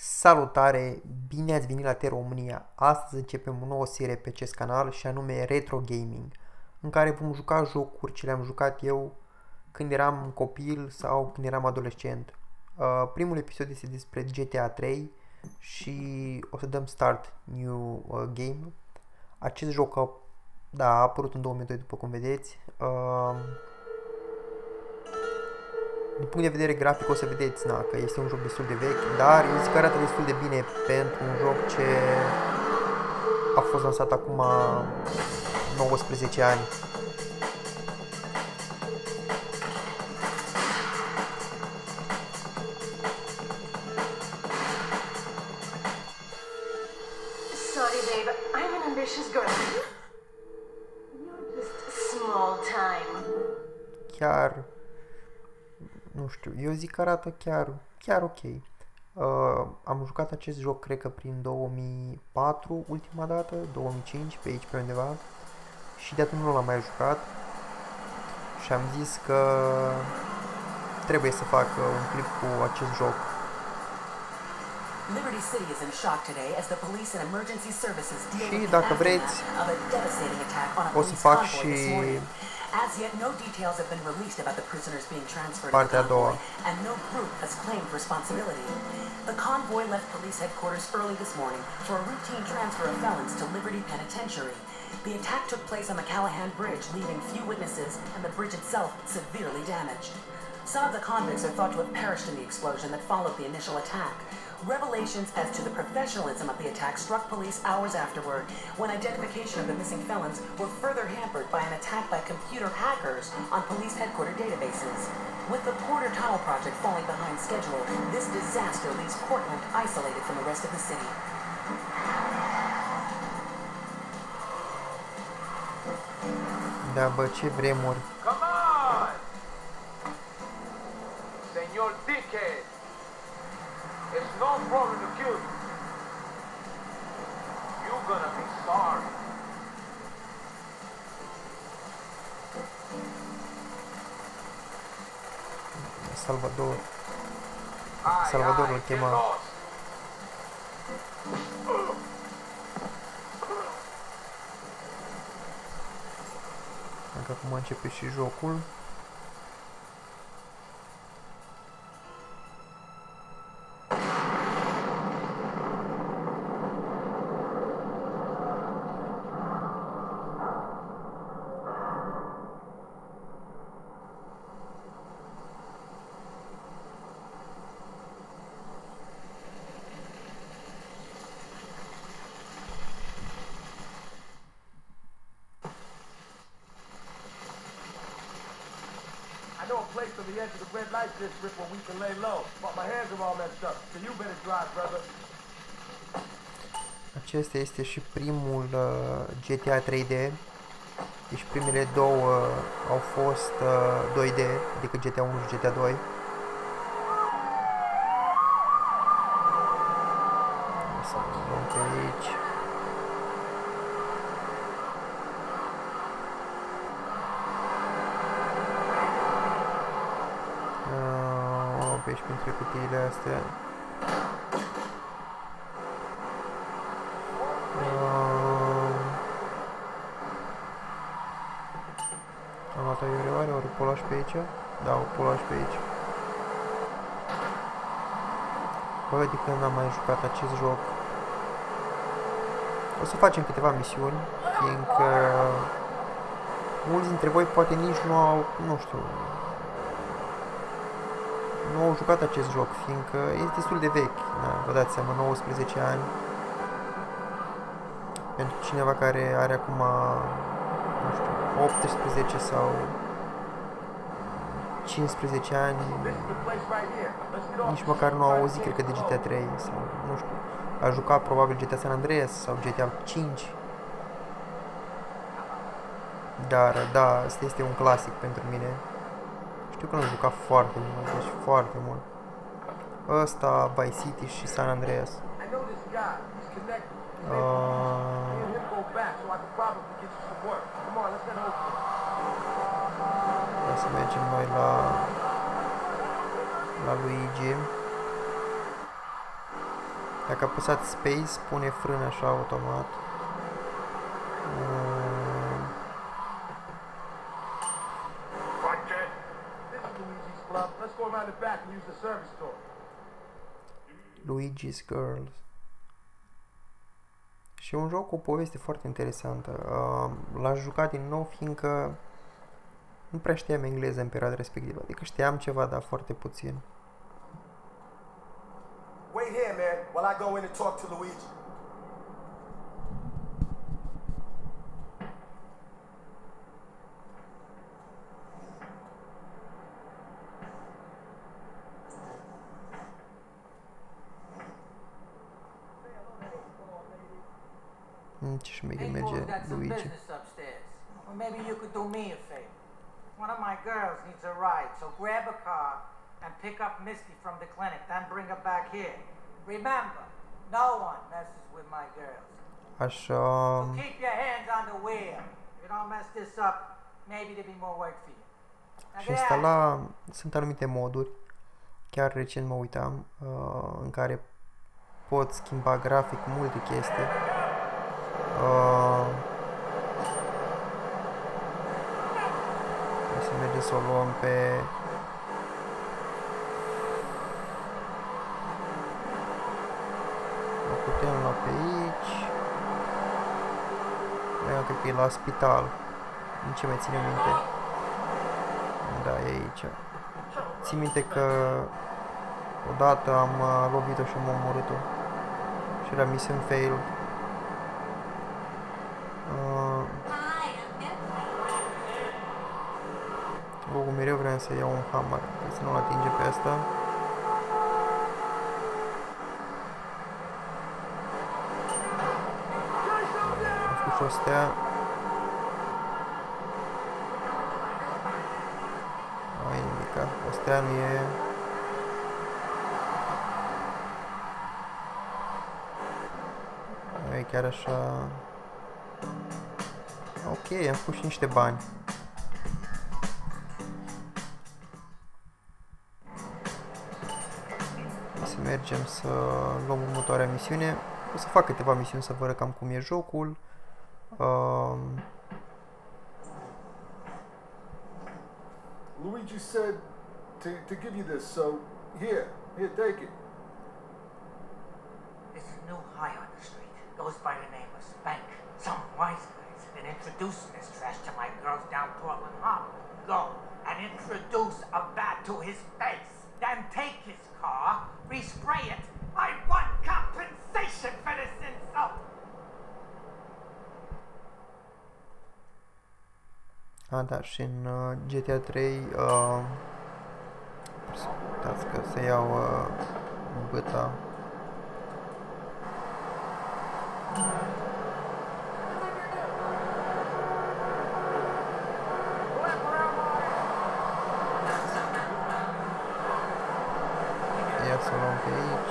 Salutare! Bine ați venit la T-România! Astăzi începem o nouă serie pe acest canal și anume Retro Gaming, în care vom juca jocuri ce le-am jucat eu când eram copil sau când eram adolescent. Primul episod este despre GTA 3 și o să dăm start new game. Acest joc a apărut în 2002, după cum vedeți. Din punct de vedere grafic o să vedeți că este un joc destul de vechi, dar eu zic că arată destul de bine pentru un joc ce a fost lansat acum 19 ani. Sorry, babe. I'm an ambitious girl. You're just small time. Chiar, nu știu, eu zic că arată chiar ok. Am jucat acest joc, cred că prin 2004, ultima dată, 2005, pe aici, pe undeva. Și de atunci nu l-am mai jucat. Și am zis că trebuie să fac un clip cu acest joc. Liberty City is in shock today as the police and emergency services deal Și with dacă the vreți, aftermath of a devastating attack on a o să police fac convoy și this morning. As yet, no details have been released about the prisoners being transferred to partea the a doua. convoy, and no group has claimed responsibility. The convoy left police headquarters early this morning for a routine transfer of felons to Liberty Penitentiary. The attack took place on the Callahan Bridge, leaving few witnesses and the bridge itself severely damaged. Some of the convicts are thought to have perished in the explosion that followed the initial attack. Revelations as to the professionalism of the attack struck police hours afterward, when identification of the missing felons were further hampered by an attack by computer hackers on police headquarter databases. With the Porter Tunnel project falling behind schedule, this disaster leaves Portland isolated from the rest of the city. Da, bă, ce vremuri. Come on! Señor Dickhead! It's no problem to kill you. You're gonna be sorry. Salvador. Aye, Salvador aye, îl get chema. lost. Dacă acum începe și jocul. I know a place on the edge of the red light district where we can lay low, but my hands are all messed up, so you better drive, brother. Acesta este și primul GTA 3D. Deci primele două au fost 2D, adică GTA 1 și GTA 2. Să luăm pe aici. Pe aici printre cutiile astea. Am luat aiureoare, ori o lași pe aici? Da, o lași pe aici. Bă, de când am mai jucat acest joc. O să facem câteva misiuni, fiindcă mulți dintre voi poate nici nu au, nu știu, nu au jucat acest joc, fiindcă este destul de vechi, da, vă dați seama, 19 ani. Pentru cineva care are acum, nu știu, 18 sau 15 ani, nici măcar nu au auzit, cred că, de GTA 3 sau, nu știu, a jucat probabil GTA San Andreas sau GTA 5. Dar, da, asta este un clasic pentru mine. Știu că l-am jucat foarte mult, deci foarte mult. Ăsta, Vice City și San Andreas. Să mergem noi la Luigi. Dacă apăsați space, pune frână așa automat. Luigi's Girls. Și e un joc cu o poveste foarte interesantă. L-aș juca din nou, fiindcă nu prea știam engleză în perioada respectivă. Adică știam ceva, dar foarte puțin. Wait here, man, while I go in and talk to Luigi. Ce șmecher merge Luigi. Or maybe you could do me a favor. One of my girls needs a ride, so grab a car and pick up Misty from the clinic, then bring her back here. Remember, no one messes with my girls. Așa. So keep your hands on the wheel. If you don't mess this up, maybe there'll be more work for you. Și instala, sunt anumite moduri, chiar recent mă uitam, în care pot schimba grafic multe chestii. Să mergem să o luăm pe... O putem lua pe aici. Iată că e la spital. Nu ce mai ține minte. Da, e aici. Țin minte că odată am lovit-o și am omorât-o. Și era mission failed. Mereu vreau să iau un hammer, să nu-l atinge pe asta. Am făcut și o stea. Ai nimica, o stea nu e... Nu e chiar așa... Ok, am făcut și niște bani. Mergem să luăm următoarea misiune. O să fac câteva misiuni să vă arăt cam cum e jocul. Luigi said to give you this, so here, take it. This new high on the street goes by the name of Spank. Some wise guys have been introducing this trash to my girls down Portland Harbor. Go and introduce a bat to his face. Then take his car, respray it. I want compensation for this insult. Da, și în GTA 3 stați că să iau băta. Să o luăm pe aici.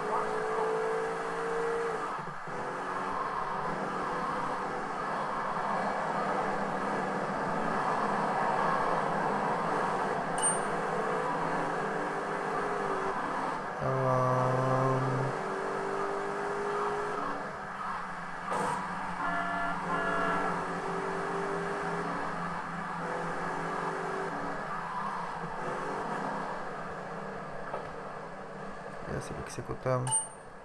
Să-l executăm.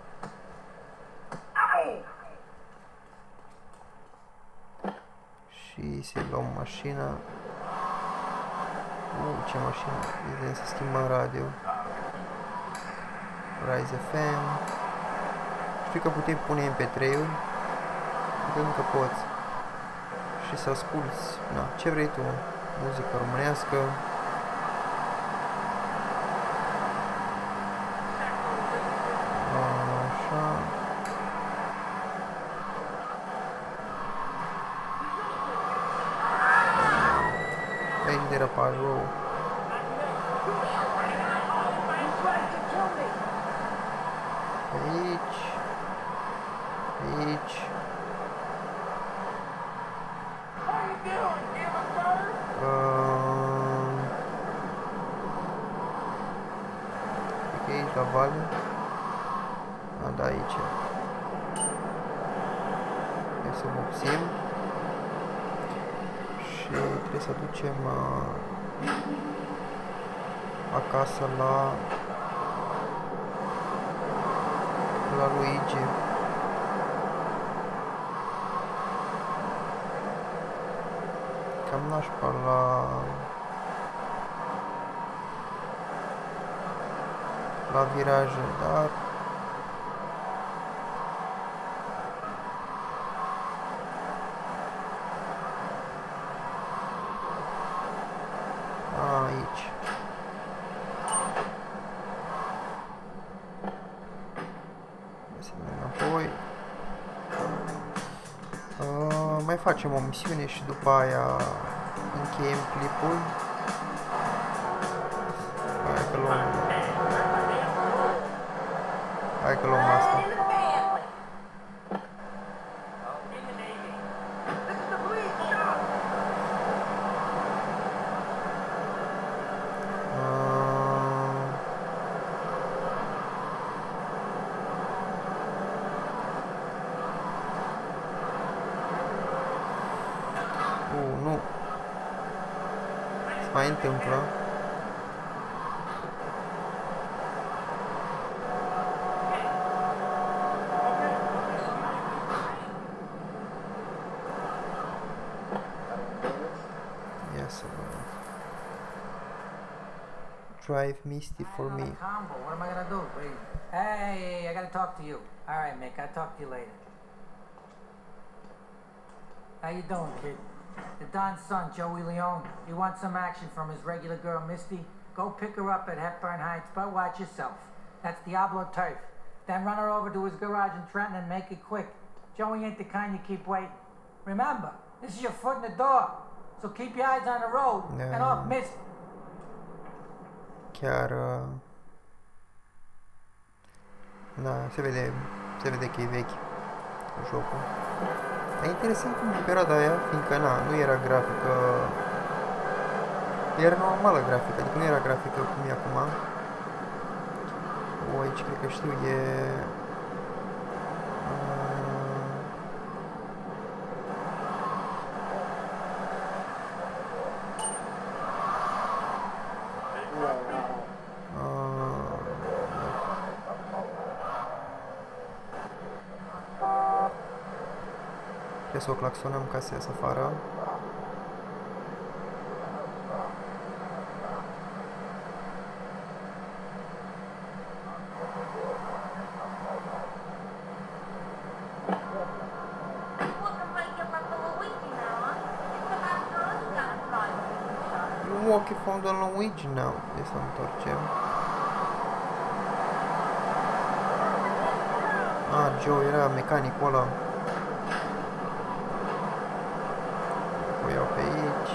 Și să luăm mașina. Ce mașină? Vedem să schimbăm radio. Rise FM. Știu că puteai pune MP3-uri. Cred că poți. Și să asculti, ce vrei tu. Muzică românească. Derapajul. Aici. Aici. Ok, aici la vale. de aici. Hai să vopsim. Și trebuie să ducem acasă la Luigi. Cam nașpa la viraje, dar aici. Să mergem înapoi. Mai facem o misiune și după aia încheiem clipul. Hai că luăm asta. Nu. Se mai întâmplă. Drive Misty for me. Combo. What am I gonna do? Wait. Hey, I gotta talk to you. All right, Mick. I'll talk to you later. How you doing, kid? The Don's son, Joey Leone. You want some action from his regular girl, Misty? Go pick her up at Hepburn Heights, but watch yourself. That's Diablo turf. Then run her over to his garage in Trenton and make it quick. Joey ain't the kind you keep waiting. Remember, this is your foot in the door. So keep your eyes on the road and off Misty. Chiar da, se vede că e vechi jocul. E interesant cum în perioada aia, fiindcă nu era grafică, era normală grafică, adică nu era grafică cum e acum. Aici cred că știu, e trebuie să o claxonăm ca să iasă afară. You walk found on Luigi now. Trebuie să întorcem. Joe era mecanicul ăla. O iau pe aici.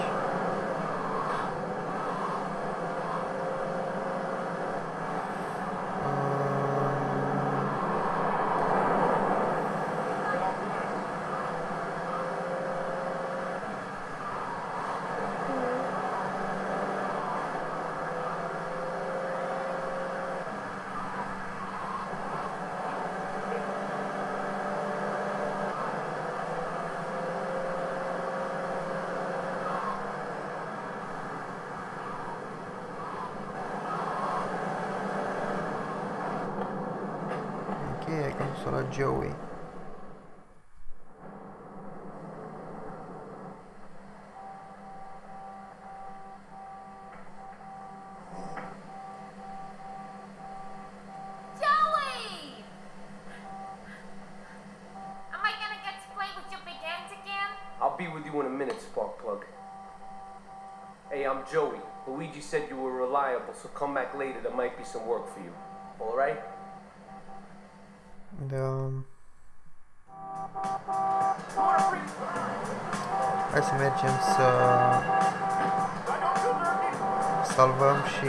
Hai că am dus-o la Joey. I'll be with you in a minute, Sparkplug. Hey, I'm Joey. Luigi said you were reliable, so come back later. There might be some work for you. All right? Da. Hai să mergem să salvăm și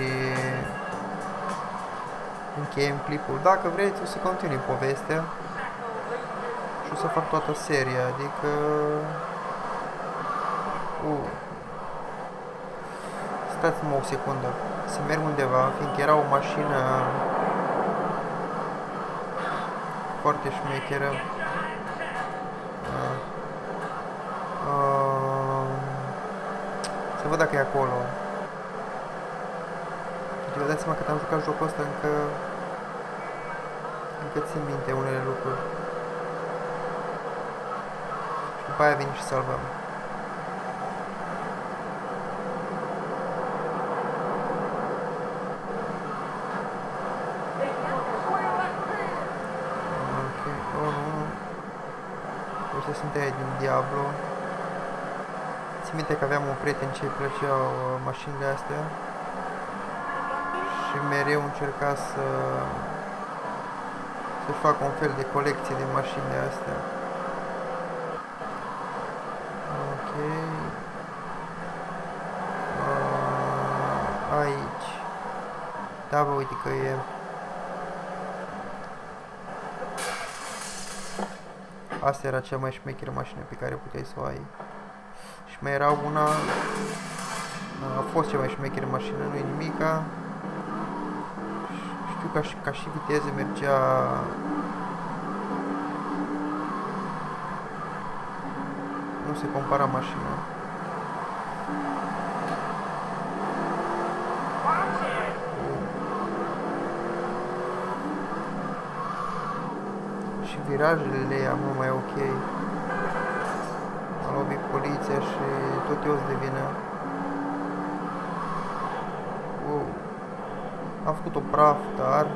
încheiem clipul. Dacă vreți, o să continui povestea și o să fac toată seria, adică stați-mă o secundă să merg undeva, fiindcă era o mașină foarte șmecheră. Să văd dacă e acolo. Deci vă dați seama că am jucat jocul ăsta încă țin minte unele lucruri. Și după aia vin și salvăm. Ok, oh nu. Ăștia sunt aia din Diablo. Țin minte că aveam un prieten ce îi plăceau mașinile astea. Și mereu încerca să-și facă un fel de colecție de mașinile astea. Ok. Aici. Da, bă, uite că e. Asta era cea mai șmecheră mașină pe care puteai să o ai. Și mai era una. A fost cea mai șmecheră mașină, nu-i nimica. Știu că ca și viteză mergea. Nu se compara mașina. Și virajele le am mult mai ok. A lovit poliția și tot eu îți devină. Wow. Am făcut-o praf, dar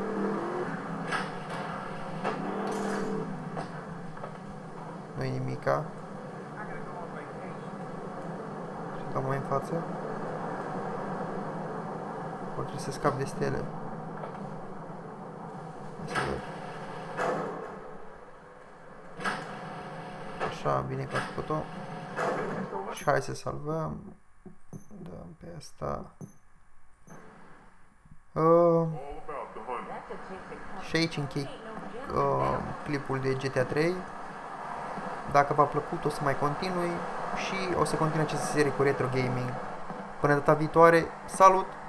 nu-i nimica. Și dau mai în față. Or trebuie să scap de stele. Să văd. Așa, bine că am făcut-o. Și hai să salvăm. Dăm pe asta. Și aici închei clipul de GTA 3. Dacă v-a plăcut, o să mai continui și o să continui această serie cu retro gaming. Până data viitoare, salut!